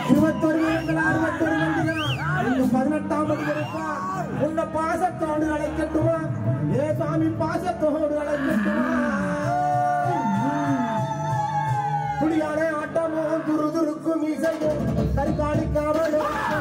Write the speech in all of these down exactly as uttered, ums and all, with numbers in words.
இருபத்தொரு அறுபத்தொரு பதினெட்டாம் உன்னை பாசத்தோடு அழைக்கட்டுமா ஏ சாமி பாசத்தோடு அழைக்கட்டுமா புலியான ஆட்டமோ துரு துருக்கும் இசையோ கருக்காளிக்காமலோ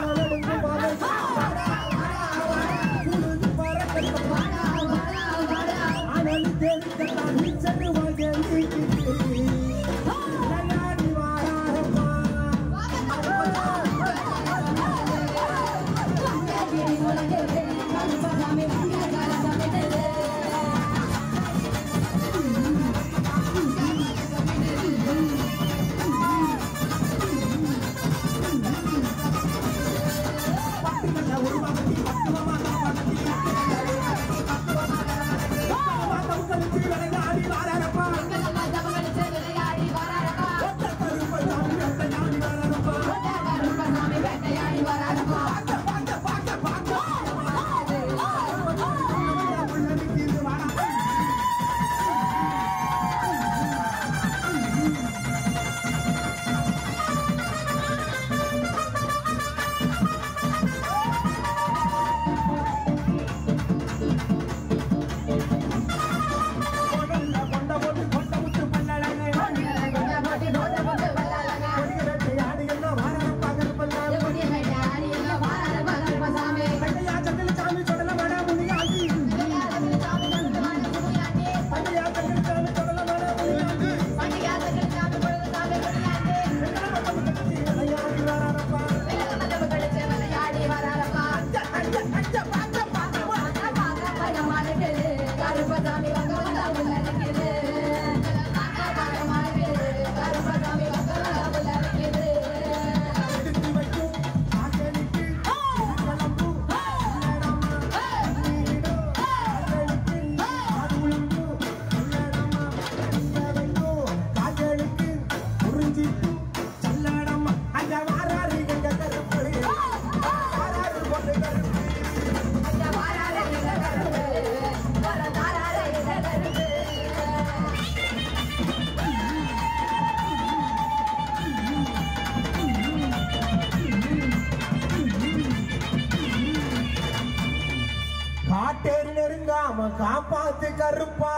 காப்பாத்து கருப்பா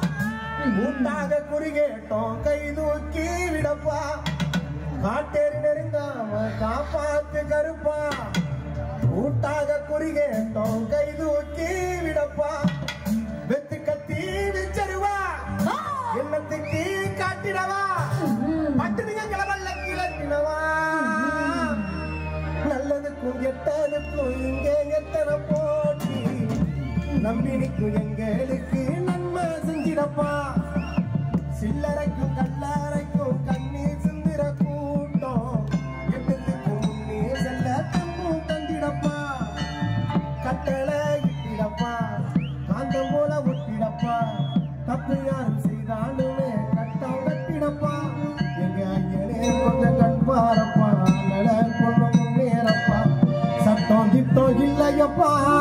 கூட்டாக குறிகேட்டோம் கை தூக்கி விடப்பா காட்டேறி நெருங்காம காப்பாத்து கருப்பா கூட்டாக குறிகேட்டோம் கை தூக்கி விடப்பா வெத்து கத்தி விச்சருவா என்னத்துக்கு காட்டிடவா பட்டுனிங்க கிளவல்ல கிளப்பினவா நல்லதுக்கும் எட்டதுக்கும் இங்கே எத்தனை போட்டி நம்பினிக்கும் எங்களுக்கு நன்மை செஞ்சிடப்பா சில்லறைக்கும் கல்லறைக்கும் கண்ணீர் சிந்திர கூட்டம் எட்டுக்கும் முன்னே செல்ல தம்பும் தந்திடப்பா கட்டளை இட்டிடப்பா காந்தம் போல ஒட்டிடப்பா தப்பு யாரும் செய்தாலுமே கட்டம் கட்டிடப்பா எங்க ஐயனே கொஞ்சம் கண்பாரப்பா நல கொள்ள முன்னேறப்பா சட்டம் திட்டம் இல்லையப்பா